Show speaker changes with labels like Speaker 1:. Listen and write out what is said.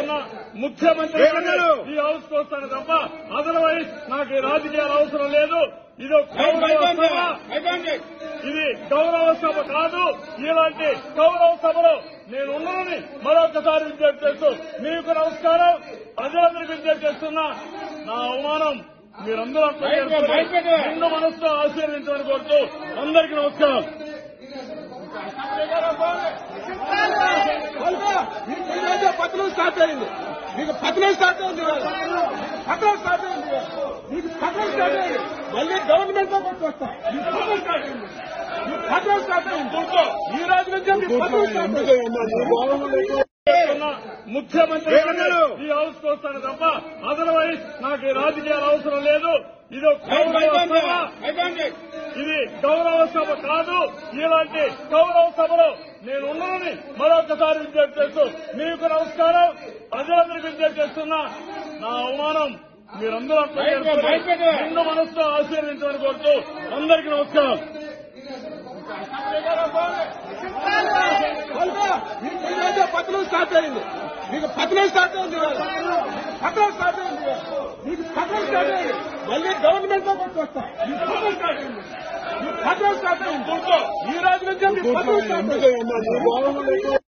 Speaker 1: ఉన్న ముఖ్యమంత్రి ఈ హౌస్ కు వస్తాను తప్ప అదర్వైజ్ నాకు ఈ రాజకీయాలు అవసరం లేదు. ఇది గౌరవ సభ కాదు. ఇలాంటి గౌరవ సభలో నేను ఉన్నానని మరొకసారి విజ్ఞప్తి చేస్తూ మీకు నమస్కారం. ప్రజలందరికీ విజ్ఞప్తి చేస్తున్నా. నా అవమానం మీరందరూ నిండు మనసుతో ఆశీర్వించమని కోరుతూ అందరికీ నమస్కారం.
Speaker 2: పత్రం స్టార్ట్ అయింది. మీకు పత్రం స్టార్ట్ అయింది. పత్రం స్టార్ట్ అయింది. మీకు పత్రం స్టార్ట్ అయింది. మళ్ళీ గవర్నమెంట్ లో కొట్టుకొస్తాం. మీకు పత్రం స్టార్ట్ అయింది. మీకు పత్రం స్టార్ట్ అయింది. ఈ రోజు నుంచి మీకు పత్రం స్టార్ట్ అయింది.
Speaker 1: ముఖ్యమంత్రి ఈ హౌస్ కు వస్తాను తప్ప అదర్వైజ్ నాకు ఈ రాజకీయాలు అవసరం లేదు. ఇది గౌరవ సభ కాదు. ఇలాంటి గౌరవ సభలో నేను ఉన్నానని మరొకసారి విజ్ఞప్తి చేస్తూ మీకు నమస్కారం. ప్రజలందరికీ విజ్ఞప్తి చేస్తున్నా. నా అవమానం మీరందరూ నిండు మనసుతో ఆశీర్వించమని కోరుతూ అందరికీ నమస్కారం.
Speaker 2: పత్రం స్టార్ట్ అయింది. మీకు పత్రం స్టార్ట్ అయింది. పత్రం స్టార్ట్ అయింది. మీకు పత్రం స్టార్ట్ అయింది. మళ్ళీ గవర్నమెంట్ లో కొట్టుకొస్తాం. మీకు పత్రం స్టార్ట్ అయింది. మీకు పత్రం స్టార్ట్ అయింది. ఈ రోజు నుంచి మీకు పత్రం స్టార్ట్ అయింది.